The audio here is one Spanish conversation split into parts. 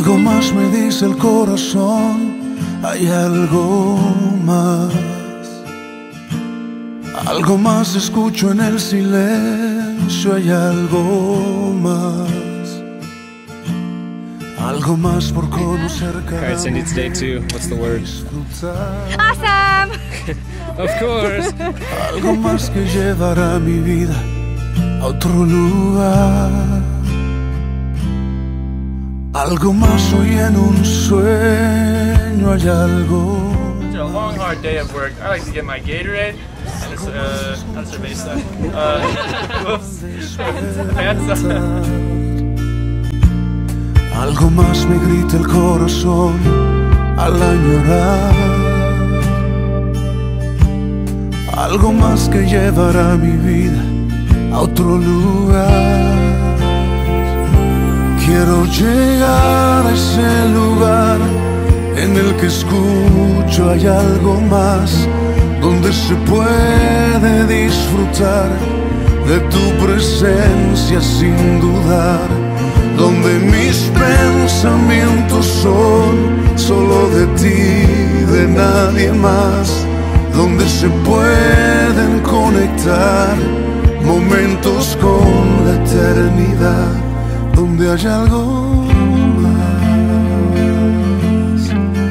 Algo más me dice el corazón, hay algo más. Algo más escucho en el silencio, hay algo más. Algo más por conocer cada Alright, Cindy, it's day 2. What's the word? Awesome! Of course! Algo más que llevará mi vida a otro lugar. Algo más hoy en un sueño, hay algo. After a long, hard day of work, I like to get my Gatorade and a cerveza. Fanta. Algo más me grita el corazón al añorar. Algo más que llevará mi vida a otro lugar. Quiero llegar a ese lugar en el que escucho hay algo más, donde se puede disfrutar de tu presencia sin dudar, donde mis pensamientos son solo de ti, de nadie más, donde se pueden conectar momentos con la eternidad, donde hay algo más.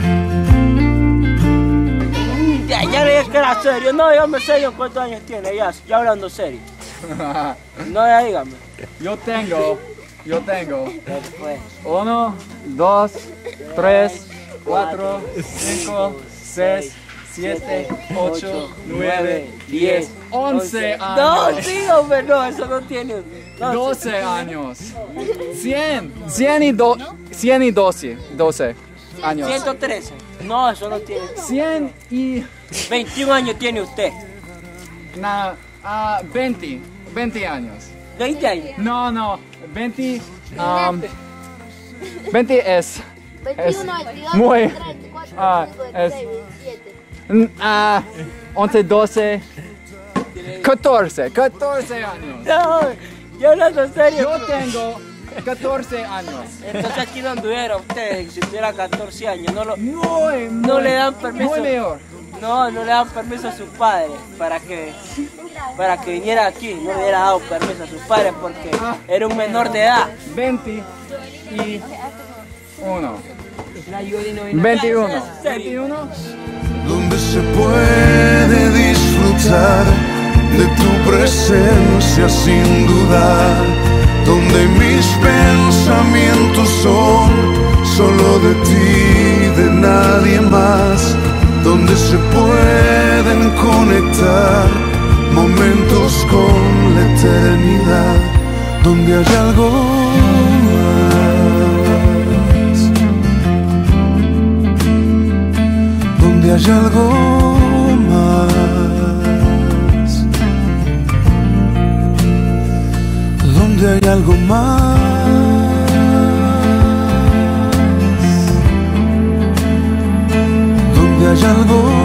Ya le dije que era serio, no, dígame serio, ¿cuántos años tiene? Ya hablando serio. No, ya dígame. Yo tengo Después. 1, 2, 3, 4, 5, 6, 7, 8, 9, 10, 11 No, años. sí, hombre, no, eso no tiene. No, 12 años. 100 y 12 años. 113. No, eso no tiene. 100 y 21 años tiene usted. 20 años. 20 años. No, 20 20 es 21, 22, muy 24, 25, 26, 27. 11, 12, 14 años. No, yo hablando serio. Yo tengo 14 años. Entonces aquí no anduviera usted, si tuviera 14 años, Muy, no le dan permiso. Muy mejor. No le dan permiso a sus padres para que viniera aquí. No le hubiera dado permiso a sus padres porque era un menor de edad. 21. 21. Donde se puede disfrutar de tu presencia sin dudar, donde mis pensamientos son solo de ti, de nadie más, donde se pueden conectar momentos con la eternidad, donde hay algo más, donde hay algo más, donde hay algo más, donde hay algo más.